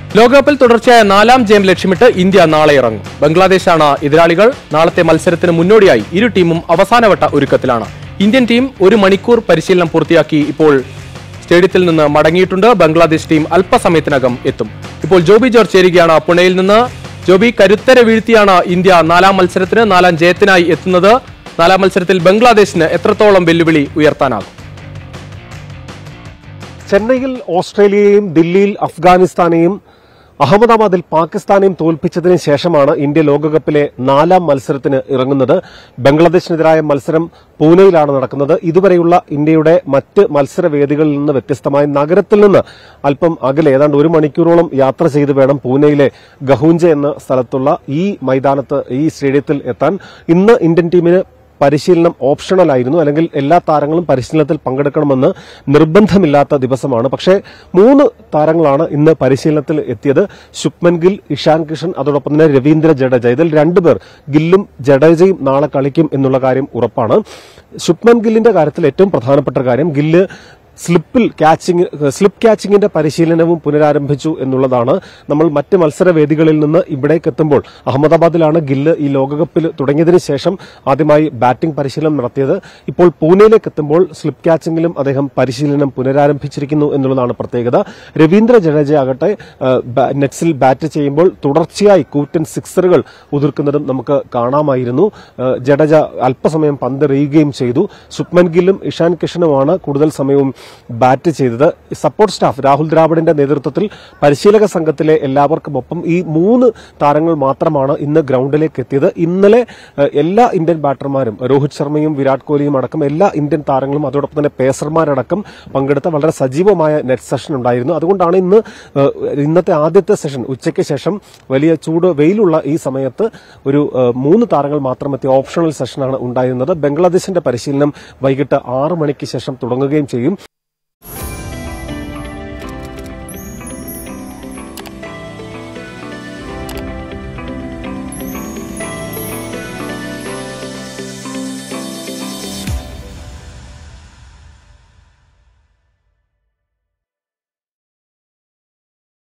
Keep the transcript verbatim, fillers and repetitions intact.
ലോകകപ്പിൽ തുടർച്ചയായ നാലാം ജയം ലക്ഷ്യമിട്ട് ഇന്ത്യ നാളെ ഇറങ്ങും. ബംഗ്ലാദേശാണ് എതിരാളികൾ. നാളത്തെ മത്സരത്തിന് മുന്നോടിയായി ഇരു ടീമും അവസാനവട്ട ഒരുക്കത്തിലാണ്. ഇന്ത്യൻ ടീം ഒരു മണിക്കൂർ പരിശീലനം പൂർത്തിയാക്കി ഇപ്പോൾ സ്റ്റേഡിയത്തിൽ നിന്ന് മടങ്ങിയിട്ടുണ്ട്. ബംഗ്ലാദേശ് ടീം അല്പസമയത്തിനകം എത്തും. ഇപ്പോൾ ജോബി ജോർജ് ചേരുകയാണ് പുണെയിൽ നിന്ന്. ജോബി, കരുത്തര വീഴ്ത്തിയാണ് ഇന്ത്യ നാലാം മത്സരത്തിന് നാലാം ജയത്തിനായി എത്തുന്നത്. നാലാം മത്സരത്തിൽ ബംഗ്ലാദേശിന് എത്രത്തോളം വെല്ലുവിളി ഉയർത്താനാകും? ചെന്നൈയിൽ ഓസ്ട്രേലിയയെയും ദില്ലിയിൽ അഫ്ഗാനിസ്ഥാനെയും അഹമ്മദാബാദിൽ പാകിസ്ഥാനെയും തോൽപ്പിച്ചതിന് ശേഷമാണ് ഇന്ത്യ ലോകകപ്പിലെ നാലാം മത്സരത്തിന് ഇറങ്ങുന്നത്. ബംഗ്ലാദേശിനെതിരായ മത്സരം പൂനെയിലാണ് നടക്കുന്നത്. ഇതുവരെയുള്ള ഇന്ത്യയുടെ മറ്റ് മത്സരവേദികളിൽ നിന്ന് വ്യത്യസ്തമായി നഗരത്തിൽ നിന്ന് അല്പം അകലെ ഏതാണ്ട് ഒരു മണിക്കൂറോളം യാത്ര ചെയ്ത് വേണം പൂനെയിലെ ഗഹൂഞ്ച എന്ന സ്ഥലത്തുള്ള ഈ മൈതാനത്ത് ഈ സ്റ്റേഡിയത്തിൽ എത്താൻ. ഇന്ന് ഇന്ത്യൻ ടീമിന് പരിശീലനം ഓപ്ഷണൽ ആയിരുന്നു, അല്ലെങ്കിൽ എല്ലാ താരങ്ങളും പരിശീലനത്തിൽ പങ്കെടുക്കണമെന്ന് നിർബന്ധമില്ലാത്ത ദിവസമാണ്. പക്ഷേ മൂന്ന് താരങ്ങളാണ് ഇന്ന് പരിശീലനത്തിൽ എത്തിയത്. ശുഭ്മൻ ഗിൽ, ഇഷാൻ കിഷൻ, അതോടൊപ്പം തന്നെ രവീന്ദ്ര ജഡേജ. ഇതിൽ രണ്ടുപേർ, ഗില്ലും ജഡേജയും നാളെ കളിക്കും എന്നുള്ള കാര്യം ഉറപ്പാണ്. ശുഭ്മൻ ഗില്ലിന്റെ കാര്യത്തിൽ ഏറ്റവും പ്രധാനപ്പെട്ട കാര്യം, ഗില്ല് സ്ലിപ്പിൽ ക്യാച്ചിങ് സ്ലിപ്പ് ക്യാച്ചിങ്ങിന്റെ പരിശീലനവും പുനരാരംഭിച്ചു എന്നുള്ളതാണ്. നമ്മൾ മറ്റ് മത്സരവേദികളിൽ നിന്ന് ഇവിടേക്ക് എത്തുമ്പോൾ അഹമ്മദാബാദിലാണ് ഗില്ല് ഈ ലോകകപ്പിൽ തുടങ്ങിയതിനു ശേഷം ആദ്യമായി ബാറ്റിംഗ് പരിശീലനം നടത്തിയത്. ഇപ്പോൾ പൂനെയിലേക്ക് എത്തുമ്പോൾ സ്ലിപ്പ് ക്യാച്ചിങ്ങിലും അദ്ദേഹം പരിശീലനം പുനരാരംഭിച്ചിരിക്കുന്നു എന്നുള്ളതാണ് പ്രത്യേകത. രവീന്ദ്ര ജഡേജ ആകട്ടെ നെറ്റ്സിൽ ബാറ്റ് ചെയ്യുമ്പോൾ തുടർച്ചയായി കൂറ്റൻ സിക്സറുകൾ ഉതിർക്കുന്നതും നമുക്ക് കാണാമായിരുന്നു. ജഡേജ അല്പസമയം പന്തെറിയുകയും ചെയ്തു. ശുഭ്മൻ ഗില്ലും ഇഷാൻ കിഷനുമാണ് കൂടുതൽ സമയവും ബാറ്റ് ചെയ്തത്. സപ്പോർട്ട് സ്റ്റാഫ് രാഹുൽ ദ്രാവിഡിന്റെ നേതൃത്വത്തിൽ പരിശീലക സംഘത്തിലെ എല്ലാവർക്കുമൊപ്പം ഈ മൂന്ന് താരങ്ങൾ മാത്രമാണ് ഇന്ന് ഗ്രൌണ്ടിലേക്ക് എത്തിയത്. ഇന്നലെ എല്ലാ ഇന്ത്യൻ ബാറ്റർമാരും, രോഹിത് ശർമ്മയും വിരാട് കോഹ്ലിയും അടക്കം എല്ലാ ഇന്ത്യൻ താരങ്ങളും അതോടൊപ്പം തന്നെ പേസർമാരടക്കം പങ്കെടുത്ത വളരെ സജീവമായ നെറ്റ് സെഷൻ ഉണ്ടായിരുന്നു. അതുകൊണ്ടാണ് ഇന്ന് ഇന്നത്തെ ആദ്യത്തെ സെഷൻ ഉച്ചയ്ക്ക് ശേഷം വലിയ ചൂട് വെയിലുള്ള ഈ സമയത്ത് ഒരു മൂന്ന് താരങ്ങൾ മാത്രം എത്തിയ ഓപ്ഷണൽ സെഷനാണ് ഉണ്ടായിരുന്നത്. ബംഗ്ലാദേശിന്റെ പരിശീലനം വൈകിട്ട് ആറ് മണിക്ക് ശേഷം തുടങ്ങുകയും ചെയ്യും.